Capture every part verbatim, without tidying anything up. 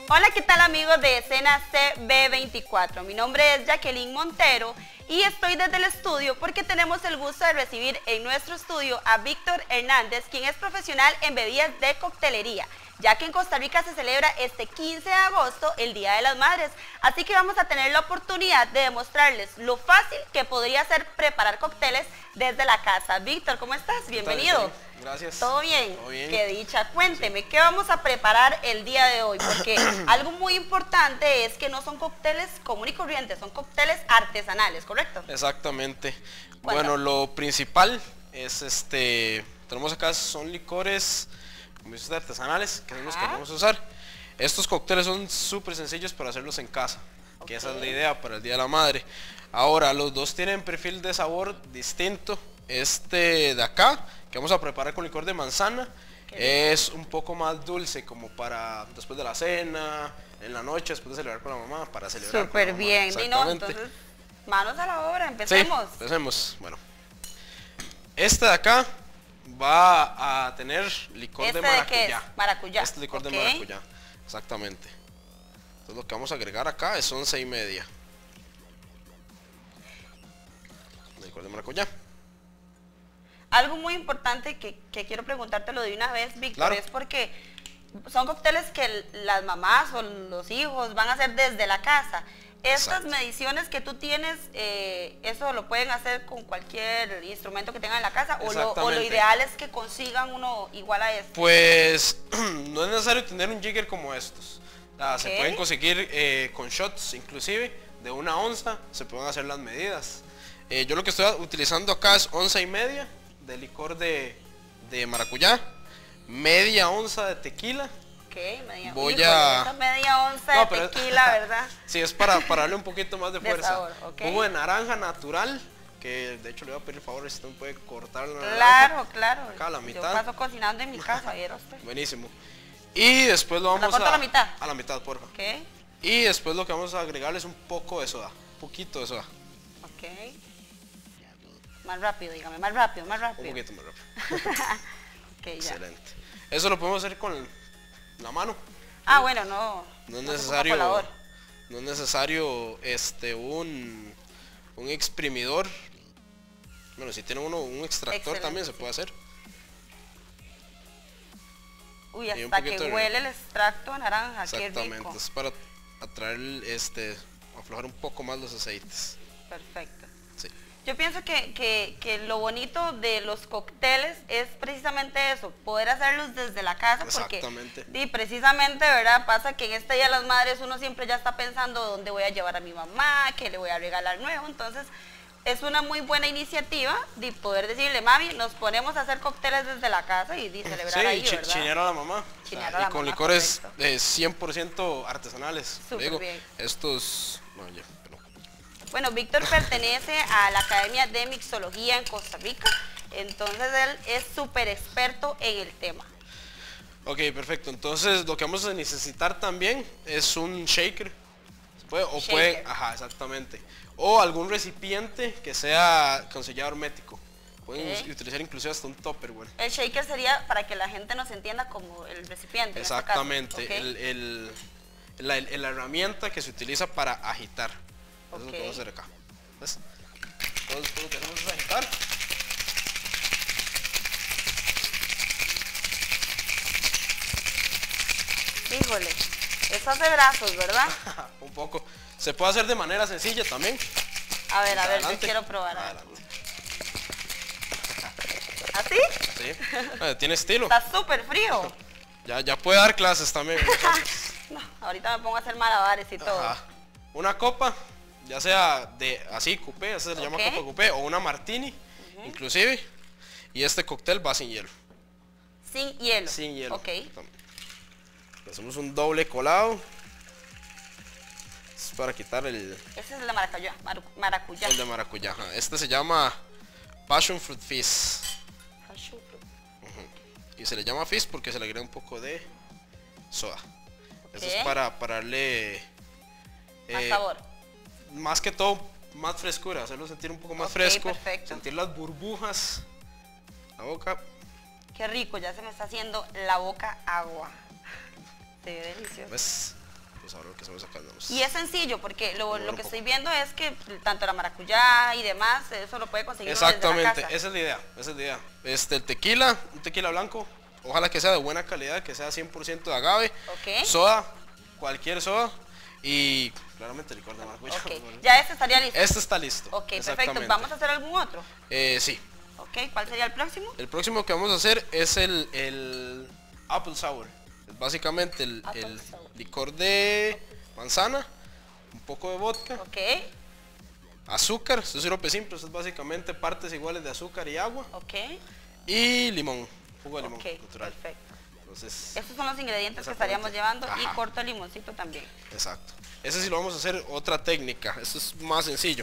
Hola, ¿qué tal amigos de Escena C B veinticuatro? Mi nombre es Jacqueline Montero y estoy desde el estudio porque tenemos el gusto de recibir en nuestro estudio a Víctor Hernández, quien es profesional en bebidas de coctelería, ya que en Costa Rica se celebra este quince de agosto el Día de las Madres. Así que vamos a tener la oportunidad de demostrarles lo fácil que podría ser preparar cócteles desde la casa. Víctor, ¿cómo estás? Bienvenido. Gracias. ¿Todo bien? Todo bien. Qué dicha. Cuénteme, ¿qué vamos a preparar el día de hoy? Porque algo muy importante es que no son cócteles comunes y corrientes, son cócteles artesanales, ¿correcto? Exactamente. Cuéntame. Bueno, lo principal es este, tenemos acá son licores, como dices, artesanales, que son los que Ajá. vamos a usar. Estos cócteles son súper sencillos para hacerlos en casa, Ok. que esa es la idea para el Día de la Madre. Ahora, los dos tienen perfil de sabor distinto. Este de acá, que vamos a preparar con licor de manzana, es un poco más dulce, como para después de la cena, en la noche, después de celebrar con la mamá, para celebrar Súper con la bien. mamá. Y no, Exactamente. entonces, manos a la obra, empecemos. Sí, empecemos. Bueno, este de acá va a tener licor ¿Este de de maracuyá. qué es? Maracuyá. Este licor Ok. de maracuyá, exactamente. Entonces lo que vamos a agregar acá es once y media. Licor de maracuyá. Algo muy importante que, que quiero preguntártelo de una vez, Víctor, Claro. es porque son cócteles que las mamás o los hijos van a hacer desde la casa. Estas Exacto. mediciones que tú tienes, eh, ¿eso lo pueden hacer con cualquier instrumento que tengan en la casa? ¿O lo, o lo Exactamente. ideal es que consigan uno igual a este? Pues no es necesario tener un jigger como estos. O sea, se Ok. pueden conseguir eh, con shots, inclusive de una onza, se pueden hacer las medidas. Eh, yo lo que estoy utilizando acá es onza y media de licor de, de maracuyá, media onza de tequila. Ok, media, Voy híjole, a- esa media onza No, de pero- tequila, ¿verdad? Sí, es para, para darle un poquito más de De fuerza. sabor, ok. Jugo de naranja natural, que de hecho le voy a pedir el favor si usted me puede cortar la naranja. Claro, claro. Acá a la Yo mitad. paso cocinando en mi casa, ¿vieron usted? Buenísimo. Y después lo ¿La vamos corto a... a la mitad? A la mitad, porfa. Ok, Y después lo que vamos a agregarle es un poco de soda, un poquito de soda, ok. Más rápido, dígame, más rápido, más un rápido. poquito más rápido. Ok, ya. Excelente. Eso lo podemos hacer con la mano. Ah, bueno, no. No es no se ocupa necesario, colador. no es necesario este un, un exprimidor. Bueno, si tiene uno un extractor Excelente, también se sí. puede hacer. Uy, Y un hasta que poquito de- huele el extracto de naranja, qué Exactamente, rico. es para atraer este, aflojar un poco más los aceites. Perfecto. Sí. Yo pienso que, que, que lo bonito de los cócteles es precisamente eso, poder hacerlos desde la casa, porque Exactamente. y precisamente, ¿verdad? Pasa que en este Día de las Madres uno siempre ya está pensando dónde voy a llevar a mi mamá, qué le voy a regalar nuevo, entonces es una muy buena iniciativa de poder decirle, mami, nos ponemos a hacer cócteles desde la casa y de celebrar Sí, ahí, chi- ¿verdad? chinear a la mamá. Chinear O sea, a la y con mamá, licores correcto. eh, cien por ciento artesanales. Súper Digo, bien. estos... No, ya, pero- Bueno, Víctor pertenece a la Academia de Mixología en Costa Rica, entonces él es súper experto en el tema. Ok, perfecto. Entonces lo que vamos a necesitar también es un shaker. ¿Se puede? O Shaker. puede, ajá, exactamente. O algún recipiente que sea con sellador hermético. Pueden Ok. us- utilizar inclusive hasta un topper, bueno. El shaker sería, para que la gente nos entienda, como el recipiente. en este caso, Exactamente. ¿ok? El, el- la, el- la herramienta que se utiliza para agitar. Eso es lo que Ok. vamos a hacer acá. ¿Ves? Entonces lo que hacemos es agitar. Híjole, eso hace brazos, ¿verdad? Un poco. Se puede hacer de manera sencilla también. A ver, a ver, yo Adelante. quiero probar. Adelante. ¿Así? Sí. Eh, Tiene estilo. Está súper frío. Ya, ya puede dar clases también. No, ahorita me pongo a hacer malabares y todo. Ajá. Una copa, ya sea de así, coupé, así se le llama Ok. copa coupé, o una martini, inclusive. Y este cóctel va sin hielo. Sin hielo. Sin hielo. Ok. Hacemos un doble colado. Es para quitar el, Ese es el de maracuyá. maru- maracuyá. el de maracuyá. Ajá. Este se llama Passion Fruit Fizz. Y se le llama fizz porque se le agrega un poco de soda. Esto Ok. es para, para darle Más eh, sabor. más que todo más frescura, hacerlo sentir un poco más Ok, fresco, perfecto. sentir las burbujas, la boca. Qué rico, ya se me está haciendo la boca agua. Se ve delicioso. ¿Ves? pues ahora lo que hacemos acá vamos. Y es sencillo, porque lo, Bueno, lo que un estoy viendo es que tanto la maracuyá y demás, eso lo puede conseguir uno desde la Exactamente, casa. esa es la idea, esa es la idea. Este, el tequila, un tequila blanco, ojalá que sea de buena calidad, que sea cien por ciento de agave. Ok. Soda, cualquier soda. Y claramente licor de maracuyá. Ok, ya este estaría listo. Este está listo. Ok, perfecto. exactamente. ¿Vamos a hacer algún otro? Eh, sí. Ok, ¿cuál sería el próximo? El próximo que vamos a hacer es el, el Apple Sour. Es básicamente el, Apple el Sour. licor de manzana, un poco de vodka, Ok, azúcar, esto es sirope simple, esto es básicamente partes iguales de azúcar y agua, ok, y limón, jugo de limón ok, natural. perfecto. Entonces, Estos son los ingredientes que Exactamente. estaríamos llevando y Ajá. corto el limoncito también. exacto. Ese sí lo vamos a hacer otra técnica, esto es más sencillo.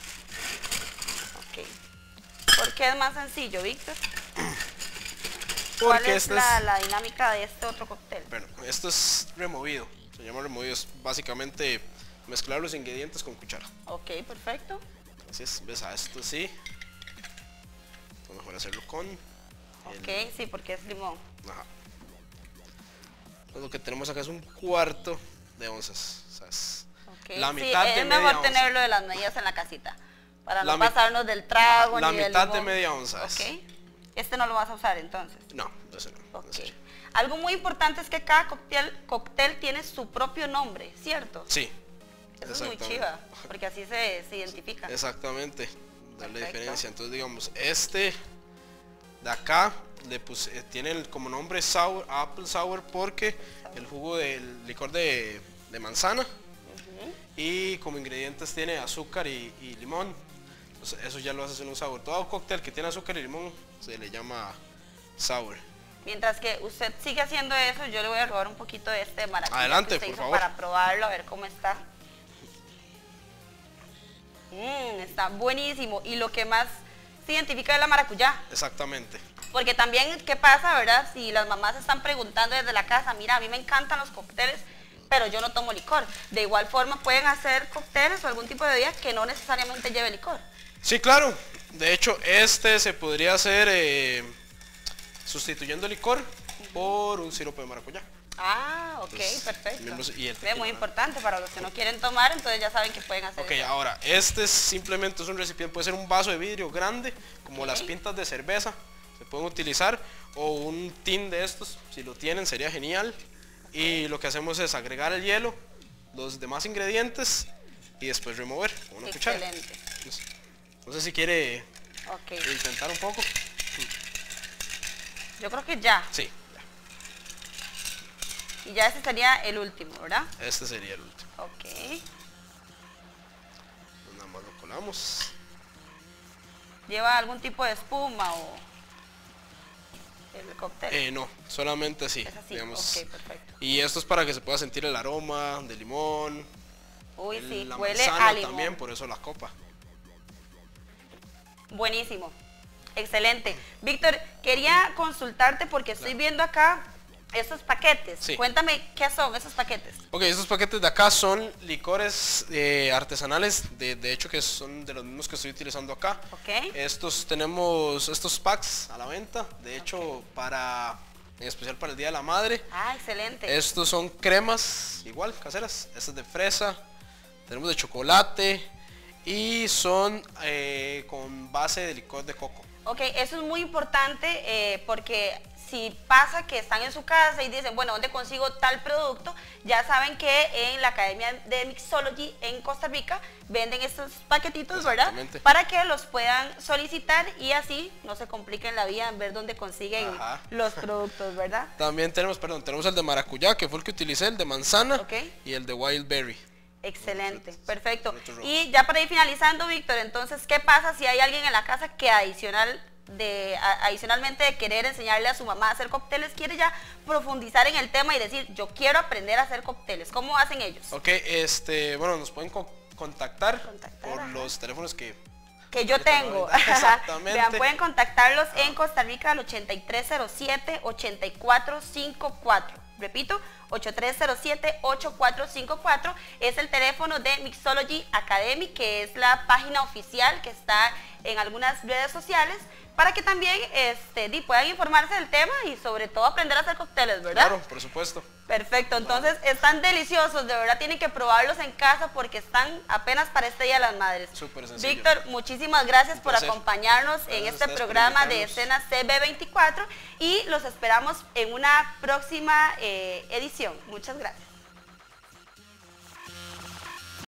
Ok. ¿Por qué es más sencillo, Víctor? ¿Cuál Porque es este la, es, la dinámica de este otro cóctel? bueno, esto es removido, se llama removido, es básicamente mezclar los ingredientes con cuchara. Ok, perfecto. Así es, ves a esto sí. Es mejor hacerlo con el- Ok, sí, porque es limón. Ajá. Entonces, lo que tenemos acá es un cuarto de onzas. O sea, es Ok, la sí, mitad de es media mejor onza. tenerlo de las medidas en la casita, para La no mi- pasarnos del trago La ni del mitad de limón. media onza. es. Ok, este no lo vas a usar entonces. No, eso no. no Ok. sería. Algo muy importante es que cada cóctel, cóctel tiene su propio nombre, ¿cierto? Sí. Eso es muy exactamente. chiva, porque así se, se identifica. Exactamente. Da la Perfecto. diferencia. Entonces, digamos, este de acá le puse, eh, tiene el- como nombre sour, Apple Sour, porque el jugo del licor de, de manzana. Ujú. Y como ingredientes tiene azúcar y, y limón. Entonces, eso ya lo hace en un sour. Todo cóctel que tiene azúcar y limón se le llama sour. Mientras que usted sigue haciendo eso, yo le voy a robar un poquito de este maracuyá Adelante, que usted por hizo favor. para probarlo, a ver cómo está. Mmm, está buenísimo. Y lo que más se identifica es la maracuyá. Exactamente. Porque también, ¿qué pasa, verdad? Si las mamás están preguntando desde la casa, mira, a mí me encantan los cócteles, pero yo no tomo licor. De igual forma pueden hacer cócteles o algún tipo de bebida que no necesariamente lleve licor. Sí, claro. De hecho, este se podría hacer eh, sustituyendo el licor por un sirope de maracuyá. Ah, ok, Entonces, perfecto. mismos- y el Ve, tequila, muy ¿no? importante para los que no quieren tomar, entonces ya saben que pueden hacer Ok, eso. ahora, este es simplemente es un recipiente, puede ser un vaso de vidrio grande, como Ok. las pintas de cerveza, se pueden utilizar, o un tin de estos, si lo tienen sería genial. Y lo que hacemos es agregar el hielo, los demás ingredientes y después remover con una cuchara. Excelente. Entonces, no sé si quiere Ok, intentar un poco. yo creo que ya. Sí, Y ya ese sería el último, ¿verdad? ya, este sería el último. Ok. Entonces, nada más lo colamos. ¿Lleva algún tipo de espuma o el cóctel? Eh, no, solamente así, Es así, digamos. ok, perfecto. Y esto es para que se pueda sentir el aroma de limón. Uy, el- sí, la huele manzana a limón. también, por eso la copa. Buenísimo. Excelente. Víctor, quería consultarte porque estoy viendo acá estos paquetes. Sí. Cuéntame qué son esos paquetes. Ok, estos paquetes de acá son licores eh, artesanales, de, de hecho que son de los mismos que estoy utilizando acá. Ok. Estos tenemos estos packs a la venta, de hecho para, en especial para el Día de la Madre. Ah, excelente. Estos son cremas, igual, caseras. Esta es de fresa, tenemos de chocolate y son eh, con base de licor de coco. Ok, eso es muy importante eh, porque si pasa que están en su casa y dicen, bueno, ¿dónde consigo tal producto? Ya saben que en la Academia de Mixology en Costa Rica venden estos paquetitos, ¿verdad? Exactamente. Para que los puedan solicitar y así no se compliquen la vida en ver dónde consiguen Ajá. los productos, ¿verdad? También tenemos, perdón, tenemos el de maracuyá, que fue el que utilicé, el de manzana, Ok. y el de wild berry. Excelente, perfecto. frutos rojos. Y ya para ir finalizando, Víctor, entonces, ¿qué pasa si hay alguien en la casa que adicional de, a- adicionalmente de querer enseñarle a su mamá a hacer cócteles, quiere ya profundizar en el tema y decir, yo quiero aprender a hacer cócteles? ¿Cómo hacen ellos? Ok, este, bueno, nos pueden co- contactar, Contactar, por ajá. los teléfonos que... Que yo ahorita tengo. ahorita. Exactamente. Vean, pueden contactarlos en Costa Rica al ochenta y tres cero siete, ochenta y cuatro cincuenta y cuatro. Repito, ocho tres cero siete, ocho cuatro cinco cuatro es el teléfono de Mixology Academy, que es la página oficial que está en algunas redes sociales, para que también este, puedan informarse del tema y sobre todo aprender a hacer cócteles, ¿verdad? Claro, por supuesto. Perfecto, entonces están deliciosos, de verdad tienen que probarlos en casa porque están apenas para este Día de las Madres. Súper sencillo. Víctor, muchísimas gracias por acompañarnos Gracias en a este ustedes por programa de invitarnos. Escena C B veinticuatro y los esperamos en una próxima eh, edición. Muchas gracias.